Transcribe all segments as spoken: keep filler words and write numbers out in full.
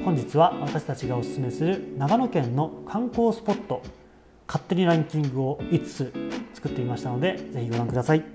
本日は私たちがおすすめする長野県の観光スポット勝手にランキングをいつつ作ってみましたので、ぜひご覧ください。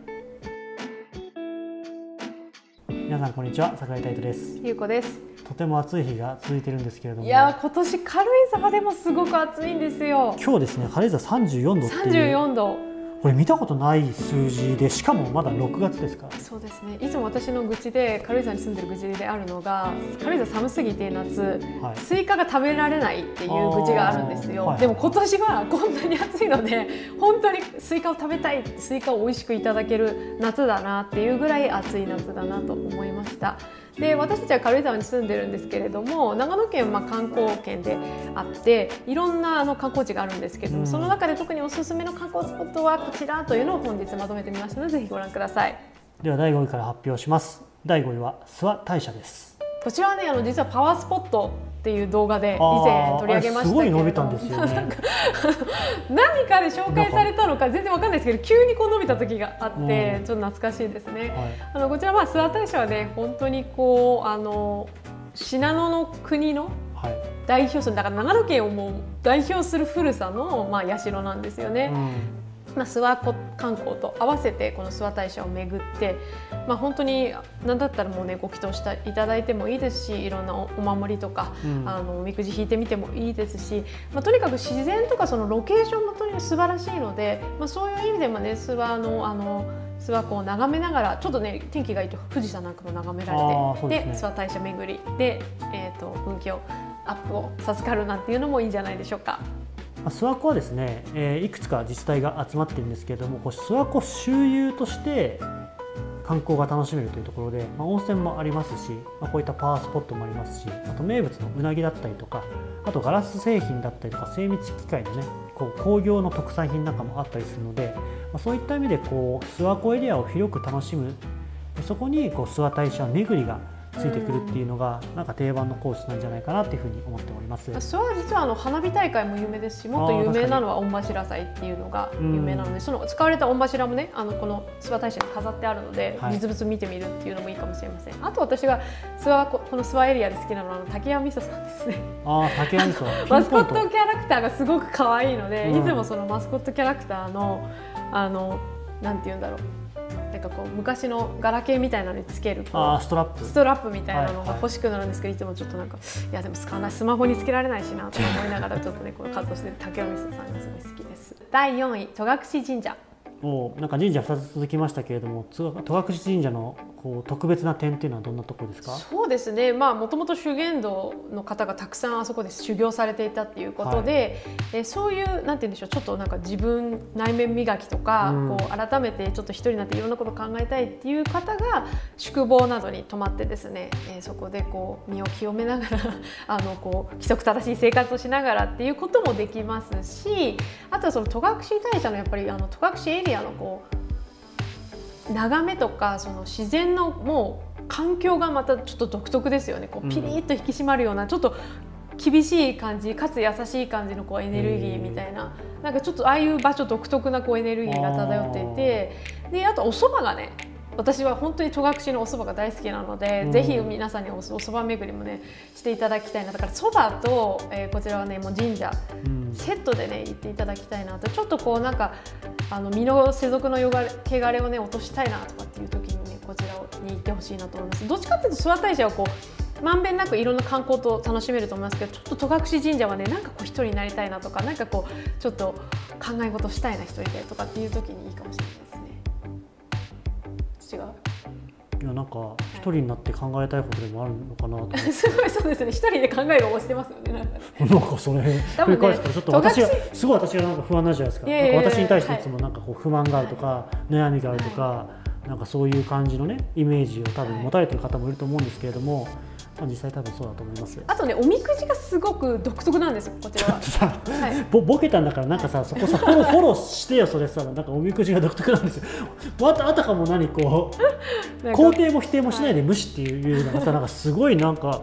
皆さんこんにちは、櫻井太斗です。 ゆうこです。 とても暑い日が続いているんですけれども、 いや今年軽井沢でもすごく暑いんですよ。 今日ですね、軽井沢さんじゅうよんどっていう、 さんじゅうよんど、 これ見たことない数字で、しかもまだろくがつですから。 そうですね。いつも私の愚痴で、軽井沢に住んでる愚痴であるのが、軽井沢寒すぎて夏、はい、スイカが食べられないっていう愚痴があるんですよ。はい、でも今年はこんなに暑いので、本当にスイカを食べたい、スイカを美味しくいただける夏だなっていうぐらい暑い夏だなと思いました。で、私たちは軽井沢に住んでるんですけれども、長野県は観光県であっていろんなあの観光地があるんですけれども、うん、その中で特におすすめの観光スポットはこちらというのを本日まとめてみましたので、ぜひご覧ください。 ではだいごいから発表します。だいごいは諏訪大社です。こちらはね、あの実はパワースポットっていう動画で以前取り上げましたけど、すごい伸びたんですよね。 何かで紹介されたのか全然わかんないですけど、急にこう伸びた時があって、うん、ちょっと懐かしいですね。はい、あのこちらは諏訪大社はね、本当にこうあの信濃の国の代表する、だから長野県をもう代表する古さのまあ社なんですよね。うん、まあ、諏訪観光と合わせてこの諏訪大社を巡って、まあ、本当に何だったらもうねご祈祷していただいてもいいですし、いろんな お, お守りとか、うん、あのおみくじ引いてみてもいいですし、まあ、とにかく自然とかそのロケーションもとにかく素晴らしいので、まあ、そういう意味でもね、諏訪のあの諏訪湖を眺めながら、ちょっとね天気がいいと富士山なんかも眺められて、で、ね、諏訪大社巡りで、えー、と運気をアップを授かるなんていうのもいいんじゃないでしょうか。 諏訪湖はですね、えー、いくつか自治体が集まっているんですけれども、こう諏訪湖周遊として観光が楽しめるというところで、まあ、温泉もありますし、まあ、こういったパワースポットもありますし、あと名物のうなぎだったりとか、あとガラス製品だったりとか精密機械のね、こう工業の特産品なんかもあったりするので、まあ、そういった意味でこう諏訪湖エリアを広く楽しむ、そこにこう諏訪大社巡りがついてくるっていうのがなんか定番のコースなんじゃないかなというふうに思っております。 諏訪は実はあの花火大会も有名ですし、もっと有名なのは御柱祭っていうのが有名なので、その使われた御柱もね、あのこの諏訪大社に飾ってあるので、はい、実物見てみるっていうのもいいかもしれません。あと私が諏訪この諏訪エリアで好きなのはあの竹谷味噌さんですね。 ああ、竹谷味噌。 マスコットキャラクターがすごく可愛いので、うん、いつもそのマスコットキャラクターのあのなんていうんだろう。なんかこう昔のガラケーみたいなのにつけるこうストラップストラップみたいなのが欲しくなるんですけど、はいはい、いつもちょっとなんかいやでも使わない、スマホにつけられないしなと思いながらちょっとねこの活動してる竹尾美沙さんがすごい好きです。だいよんい、戸隠神社。 おなんか神社ふたつ続きましたけれども、戸隠神社のこう特別な点っていうのはどんなところですか？ そうですね、まあもともと修験道の方がたくさんあそこで修行されていたっていうことで、はい、えそういうなんて言うんでしょう、ちょっとなんか自分内面磨きとか、うん、こう改めてちょっと一人になっていろんなことを考えたいっていう方が宿坊などに泊まってですね、えー、そこでこう身を清めながらあのこう規則正しい生活をしながらっていうこともできますし、あとはその戸隠大社のやっぱりあの戸隠エリアのこう眺めとか、その自然のもう環境がまたちょっと独特ですよね。こうピリッと引き締まるような、ちょっと厳しい感じかつ優しい感じのこうエネルギーみたいな、なんかちょっとああいう場所独特なこうエネルギーが漂っていて、であとお蕎麦がね、私は本当に戸隠のお蕎麦が大好きなので、うん、ぜひ皆さんにお蕎麦巡りもねしていただきたいな。だから蕎麦と、えー、こちらはねもう神社、うん、セットでね行っていただきたいなと。ちょっとこうなんかあの身の世俗のよがれ汚れをね落としたいなとかっていう時にねこちらに行ってほしいなと思います。どっちかっていうと諏訪大社はこうまんべんなくいろんな観光と楽しめると思いますけど、ちょっと戸隠神社はねなんかこう一人になりたいなとか、なんかこうちょっと考え事したいな一人でとかっていう時にいいかもしれないですね。違う？ いやなんか一人になって考えたいことでもあるのかなと思って。 すごいそうですね。一人で考えをしてますよね。なんかなんかそれ繰り返すからちょっと私がすごい私がなんか不安なんじゃないですか。なんか私に対していつもなんかこう不満があるとか、はい、悩みがあるとか、はい、なんかそういう感じのねイメージを多分持たれてる方もいると思うんですけれども。まあ、実際多分そうだと思います。 あとね、おみくじがすごく独特なんですよ、こちらは。 はい、ぼボケたんだからなんかさ、そこさフォローフォローしてよそれさ、なんかおみくじが独特なんですよ。あたあたかも何こう肯定も否定もしないで無視っていうのがさ、なんかすごいなんか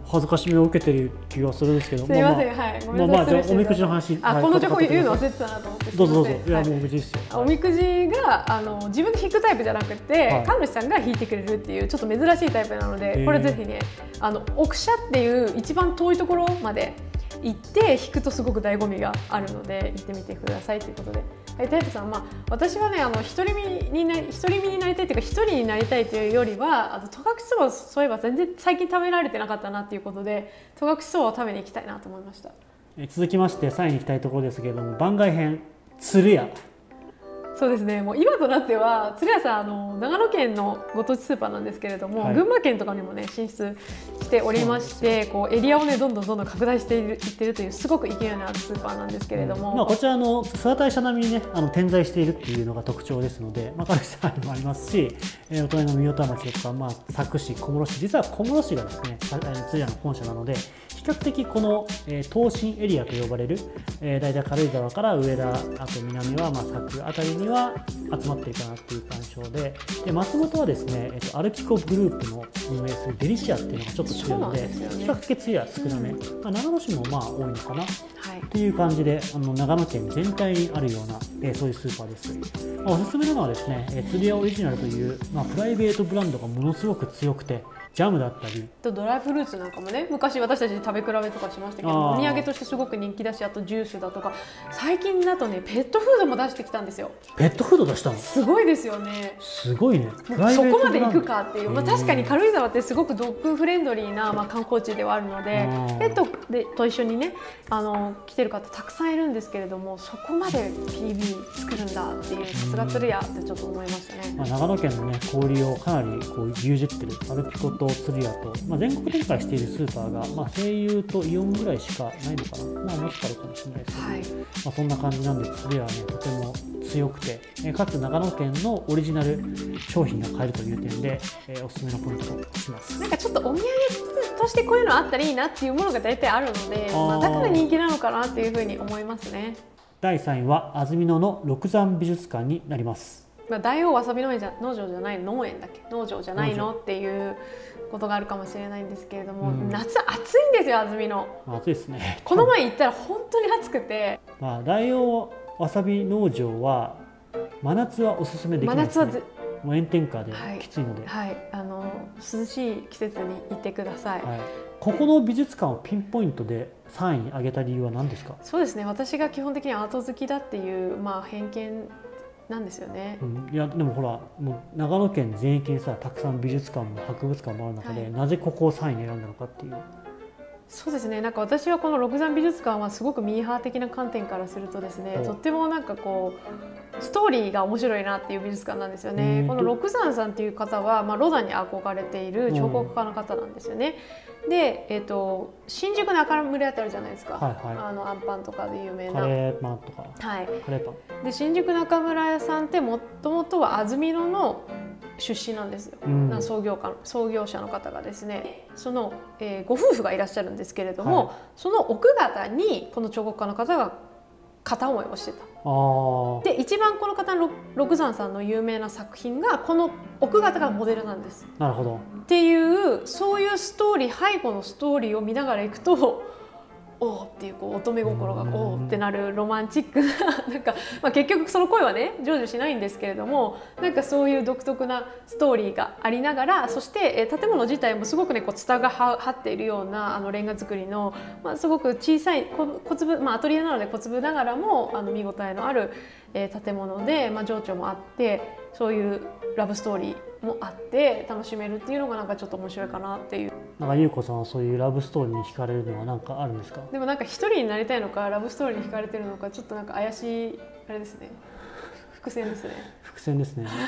恥ずかしめを受けてる気がするんですけど。 すみません、はい。 まあまあじゃあおみくじの話。 あ、この情報言うの忘れてたなと思って。 どうぞどうぞ。いやもう無事ですよ。 おみくじがあの自分で引くタイプじゃなくて、神主さんが引いてくれるっていうちょっと珍しいタイプなので、これぜひね、あの奥社っていう一番遠いところまで行って引くとすごく醍醐味があるので行ってみてくださいということで。え、タイトさん、まあ、私はね、あの独り身になり独り身になりたいというか一人になりたいというよりは、あと戸隠そばそういえば全然最近食べられてなかったなということで、戸隠そばを食べに行きたいなと思いました。 え続きましてさんいに行きたいところですけれども、番外編鶴屋。 そうですね、もう今となっては鶴屋さん、あの長野県のご当地スーパーなんですけれども、はい、群馬県とかにもね進出しておりまして、こうエリアをねどんどんどんどん拡大しているいってるというすごく勢いのあるスーパーなんですけれども、 まあ、こちらの諏訪大社並みにねあの点在しているっていうのが特徴ですので、まあ、神主さんにもありますし、えー、お隣の三代田町とか、まあ、佐久市、小諸市、実は小諸市がですね鶴屋の本社なので、比較的この、えー、東進エリアと呼ばれる、えー、大体軽井沢から上田、あと南はまあ佐久あたりには集まっているかなっていう感想で、で松本はですね、えっと、アルピコグループの運営するデリシアっていうのがちょっと強いので、比較的鶴屋少なめ、まあ、長野市もまあ多いのかな、はい、っていう感じで、あの長野県全体にあるような、えー、そういうスーパーです。まあ、おすすめなのはですね、えー、鶴屋オリジナルという、まあ、プライベートブランドがものすごく強くて、ジャムだったりとドライフルーツなんかもね、昔私たち食べ比べとかしましたけど、お土産としてすごく人気だし、あとジュースだとか最近だとねペットフードも出してきたんですよ。 ペットフード出したのすごいですよね。 すごいね。 そこまで行くかっていう、まあ、確かに軽井沢ってすごくドッグフレンドリーな、まあ、観光地ではあるので、ペットでと一緒にねあの来てる方たくさんいるんですけれども、そこまで ピービー 作るんだっていう、さすが鶴屋ってちょっと思いましたね。 まあ、長野県のね氷をかなりこう牛耳ってるアルピコと鶴屋と、まあ、全国展開しているスーパーが、まあ、西友とイオンぐらいしかないのかな、まあ、もしかあるかもしれないですけど、はい、まあ、そんな感じなんで鶴屋はねとても強くて、えかつ長野県のオリジナル商品が買えるという点で、えー、おすすめのポイントとします。 なんかちょっとお土産としてこういうのあったらいいなっていうものが大体あるので、まあ、だから人気なのかなっていうふうに思いますね。 だいさんいは安曇野の六山美術館になります。 まあ、大王わさび農園じゃ農場じゃない農園だっけ農場じゃないのっていうことがあるかもしれないんですけれども、うん、夏暑いんですよ安曇野。 暑いですね。 この前行ったら本当に暑くて、 まあ、大王わさび農場は真夏はおすすめできないですね。真夏はもう炎天下できついので、 はいはい、あの涼しい季節に行ってください。はい、 ここの美術館をピンポイントでさんいに挙げた理由は何ですか？ そうですね、私が基本的にアート好きだっていう、まあ、偏見なんですよね。 うん、いやでもほらもう長野県全域にさたくさん美術館も博物館もある中で、はい、なぜここをさんいに選んだのかっていう。 そうですね、なんか私はこの六山美術館はすごくミーハー的な観点からするとですね、とってもなんかこうストーリーが面白いなっていう美術館なんですよね。この六山さんっていう方は、まあ、ロダンに憧れている彫刻家の方なんですよね。で、えー、と新宿中村屋ってあるじゃないですか、はいはい、あのアンパンとかで有名なカレーパンとか、 はい、 カレーパンで新宿中村屋さんってもともとは安曇野の出身なんですよ、うん、創業家創業者の方がですね、その、えー、ご夫婦がいらっしゃるんですけれども、はい、その奥方にこの彫刻家の方が片思いをしてた。で一番この方の六山さんの有名な作品がこの奥方がモデルなんです。 なるほど。 っていうそういうストーリー背後のストーリーを見ながらいくとおーっていうこう乙女心がおーってなるロマンチックななんか、まあ、結局その声はね成就しないんですけれども、なんかそういう独特なストーリーがありながら、そして建物自体もすごくねこうツタが張っているようなあのレンガ造りの、まあ、すごく小さい小粒、まあ、アトリエなので小粒ながらもあの見応えのある、えー、建物で、まあ、情緒もあってそういうラブストーリーもあって楽しめるっていうのがなんかちょっと面白いかなっていう。 なんか優子さんはそういうラブストーリーに惹かれるのは何かあるんですか？ でもなんか一人になりたいのかラブストーリーに惹かれてるのかちょっとなんか怪しいあれですね。伏線ですね。 伏線ですね。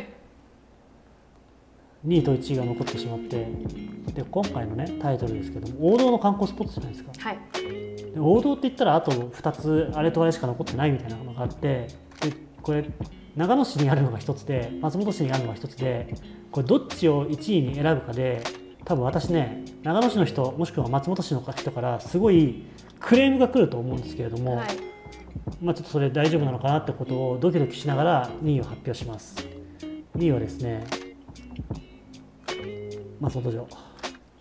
にいといちいが残ってしまって、で今回のねタイトルですけども王道の観光スポットじゃないですか。はい。で王道って言ったらあとふたつあれとあれしか残ってないみたいなのがあって、でこれ長野市にあるのがひとつで松本市にあるのがひとつで、これどっちをいちいに選ぶかで多分私ね長野市の人もしくは松本市の人からすごいクレームが来ると思うんですけれども、はい、まあちょっとそれ大丈夫なのかなってことをドキドキしながらにいを発表します。にいはですね松本城。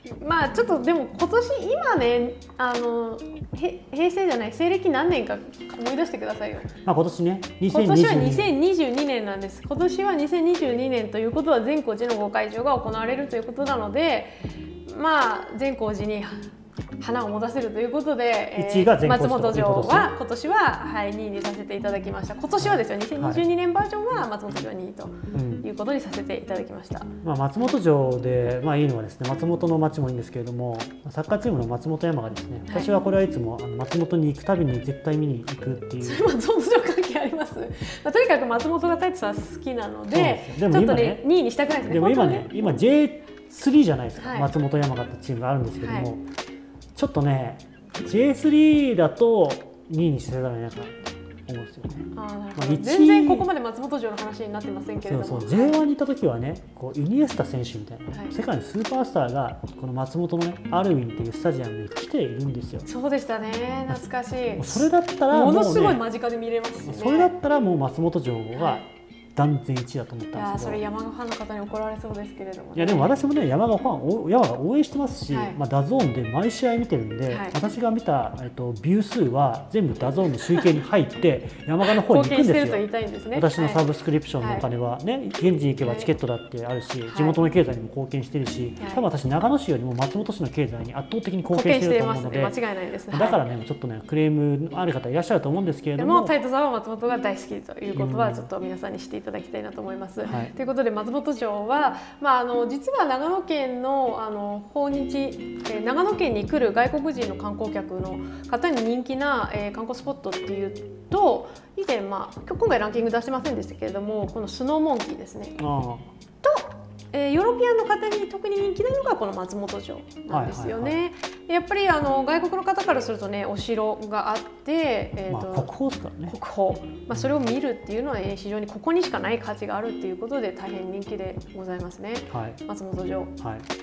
まあちょっとでも今年今ねあのへ平成じゃない西暦何年か思い出してくださいよ。 まあ今年ね今年はにせんにじゅうにねんなんです。今年はにせんにじゅうにねんということは善光寺のご開帳が行われるということなので、まあ善光寺に花を持たせるということで、 いちいが善光松寺本城は今年は、はい、にいにさせていただきました。今年はですよにせんにじゅうにねんバージョンは松本城にいということにさせていただきました。 うん、まあ松本城で、まあ、いいのはですね、松本の町もいいんですけれども、サッカーチームの松本山がですね、私はこれはいつもあの松本に行くたびに絶対見に行くっていう。 それ松本城関係あります。まあ、とにかく松本が太一さん好きなので、 でもちょっと今ねねにいにしたくないですね。 でも今ね、 ね今 ジェイスリー じゃないですか、 はい、 松本山がってチームがあるんですけども、 はい、 ちょっとね ジェイスリー だとにいにしてたらいいなと思うんですよね。 あ、なるほど。 まあ、 全然ここまで松本城の話になってませんけれども、 そうそう ジェイワン に行った時はね、こうイニエスタ選手みたいな、 はい、 世界のスーパースターがこの松本のねアルウィンっていうスタジアムに来ているんですよ。 そうでしたね、懐かしい。 それだったらもう、ね、 ものすごい間近で見れますしね。 それだったらもう松本城が断然いちいだと思ったんですけど、 いやそれ山のファンの方に怒られそうですけれども、ね、 いやでも私もね山がファン山が応援してますし、はい、まあ、ダゾーンで毎試合見てるんで、はい、私が見た、えっと、ビュー数は全部ダゾーンの集計に入って山がの方に行くんですよ。 貢献してると言いたいんですね。 私のサブスクリプションのお金はね、はい、現地行けばチケットだってあるし、はい、地元の経済にも貢献してるし、はい、多分私長野市よりも松本市の経済に圧倒的に貢献してると思うので、 間違いないですね。 だからねちょっとねクレームある方いらっしゃると思うんですけれども、 でも太斗さんは松本が大好きということはちょっと皆さんに知っていただきたいなと思います。はい、ということで松本城は、まあ、あの実は長野県のあの訪日、えー、長野県に来る外国人の観光客の方に人気な、えー、観光スポットっていうと以前、まあ、今回ランキング出してませんでしたけれどもこのスノーモンキーですね。あとえー、ヨーロピアンの方に特に人気なのがこの松本城なんですよね。はいはいはい、やっぱりあの外国の方からするとねお城があって、えーとまあ、国宝ですからね。 国宝、まあ、それを見るっていうのは、ね、非常にここにしかない価値があるっていうことで大変人気でございますね。はい、松本城。はい、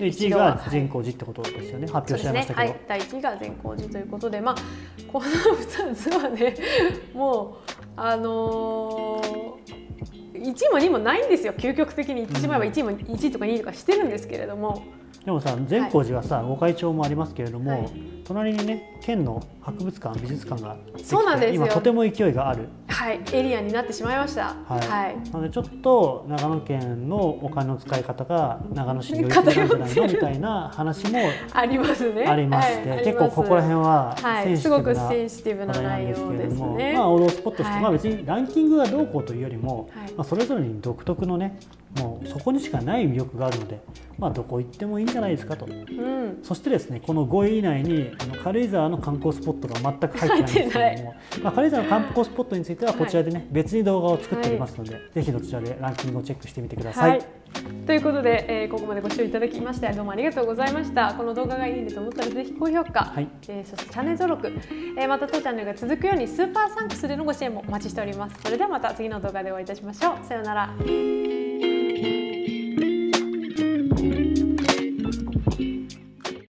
でいちいが善光寺ってことですよね。発表しちゃいましたけど。 そうですね。はい、だいいちいが善光寺ということで、まあこのふたつはねもうあのー。いちいもにいもないんですよ。究極的に言ってしまえばいちいもいちいとかにいとかしてるんですけれども、 でもさ善光寺はさ、はい、ご開帳もありますけれども、はい、隣にね県の博物館美術館ができて、そうなんですよ。今とても勢いがある、 はい、エリアになってしまいました。はいはい、 なのでちょっと長野県のお金の使い方が長野市に寄りすぎなんじゃないのみたいな話もありますね。 ありまして、はい、結構ここら辺はセンシティブな話題なんですけれども、 まあ王道スポットとして、はい、まあ別にランキングがどうこうというよりも、はい、まあそれぞれに独特のねもうそこにしかない魅力があるので、まあ、どこ行ってもいいんじゃないですかと、うん、そしてですねこのごい以内にあの軽井沢の観光スポットが全く入ってないんですけれども、まあ、軽井沢の観光スポットについてはこちらでね、はい、別に動画を作っておりますので、はい、ぜひそちらでランキングをチェックしてみてください。はい、 ということで、えー、ここまでご視聴いただきましてどうもありがとうございました。この動画がいいねと思ったらぜひ高評価、はい、えー、そしてチャンネル登録、えー、また当チャンネルが続くようにスーパーサンクスでのご支援もお待ちしております。それではまた次の動画でお会いいたしましょう。さようなら。